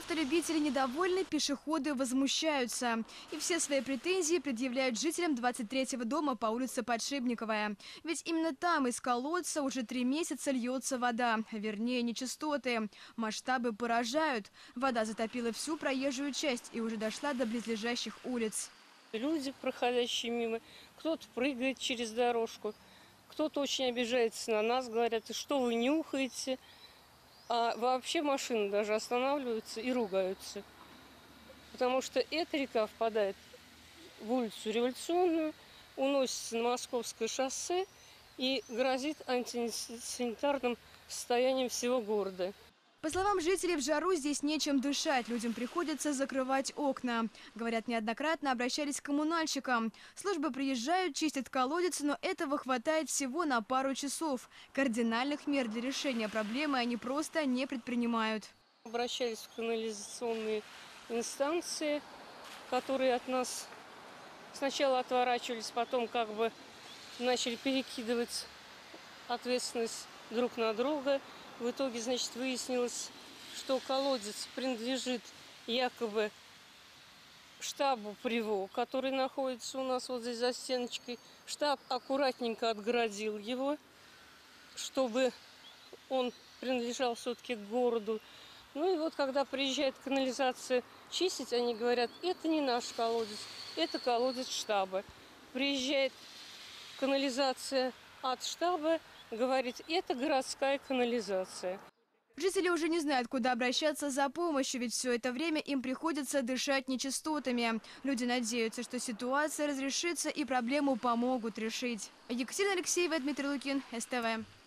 Автолюбители недовольны, пешеходы возмущаются. И все свои претензии предъявляют жителям 23-го дома по улице Подшипниковая. Ведь именно там из колодца уже 3 месяца льется вода, вернее нечистоты. Масштабы поражают. Вода затопила всю проезжую часть и уже дошла до близлежащих улиц. Люди, проходящие мимо, кто-то прыгает через дорожку, кто-то очень обижается на нас, говорят: и что вы нюхаете? А вообще машины даже останавливаются и ругаются. Потому что эта река впадает в улицу Революционную, уносится на Московское шоссе и грозит антисанитарным состоянием всего города. По словам жителей, в жару здесь нечем дышать, людям приходится закрывать окна. Говорят, неоднократно обращались к коммунальщикам. Службы приезжают, чистят колодец, но этого хватает всего на пару часов. Кардинальных мер для решения проблемы они просто не предпринимают. Обращались в канализационные инстанции, которые от нас сначала отворачивались, потом как бы начали перекидывать ответственность друг на друга. В итоге, значит, выяснилось, что колодец принадлежит якобы штабу ПРИВО, который находится у нас вот здесь за стеночкой. Штаб аккуратненько отгородил его, чтобы он принадлежал все-таки к городу. Ну и вот, когда приезжает канализация чистить, они говорят: это не наш колодец, это колодец штаба. Приезжает канализация от штаба, говорит: это городская канализация. Жители уже не знают, куда обращаться за помощью, ведь все это время им приходится дышать нечистотами. Люди надеются, что ситуация разрешится и проблему помогут решить. Екатерина Алексеева, Дмитрий Лукин, СТВ.